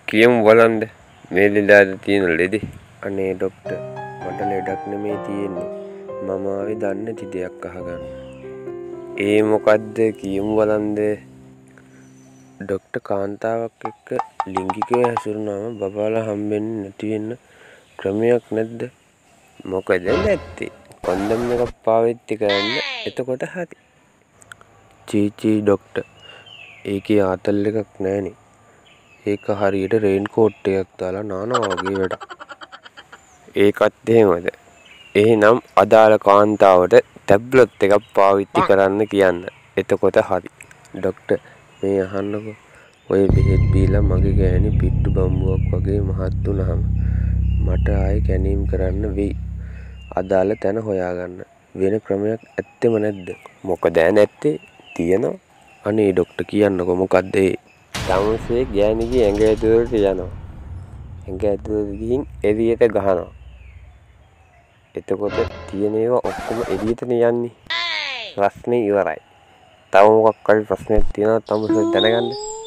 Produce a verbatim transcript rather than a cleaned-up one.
කියමු බලන්න මේ ලෙඩට තියෙන ලෙඩේ. අනේ ડોක්ටර් මට ලෙඩක් නෙමෙයි තියෙන්නේ. මම ආවේ දන්නේ නැති දෙයක් අහගන්න. ඒ මොකද්ද කියමු බලන්න. ડોක්ටර් කාන්තාවක් එක්ක ලිංගිකව හැසිරුණාම බබාලා හම්බෙන්නේ නැති වෙන්න ක්‍රමයක් නැද්ද? මොකද නැත්තේ? කොන්ඩම් එකක් පාවිච්චි කරන්න. එතකොට හරි. චී චී ડોක්ටර් ඒකේ ආතල් එකක් නැහනේ. ඒක හරියට රේන් කෝට් එකක් දාලා නානවා වගේ වැඩක්. ඒකත් එහෙමද? එහෙනම් අදාළ කාන්තාවට ටැබ්ලට් එකක් පාවිච්චි කරන්න කියන්න. එතකොට හරි. ડોක්ටර් මේ අහන්නකෝ. ඔය බෙහෙත් බීලා මගේ ගෑණි පිට්ටු බම්බුවක් වගේ මහත් වුණාම මට ආයේ කැනීම් කරන්න වෙයි. අදාළ තැන හොයාගන්න. වෙන ක්‍රමයක් ඇත්තෙම නැද්ද? මොකද නැත්තේ? තියෙනවා. අනේ ડોක්ටර් කියන්නකෝ මොකද්ද ඒ? තමුසේ ගෑණිගේ ඇඟ ඇතුළට යනවා. ඇඟ ඇතුළට ගිහින් එළියට ගහනවා. එතකොට තියෙන ඒවා ඔක්කොම එළියටනේ යන්නේ. ප්‍රශ්නේ ඉවරයි. තව මොකක් හරි ප්‍රශ්නයක් තියෙනවා තමුසේ දැනගන්න.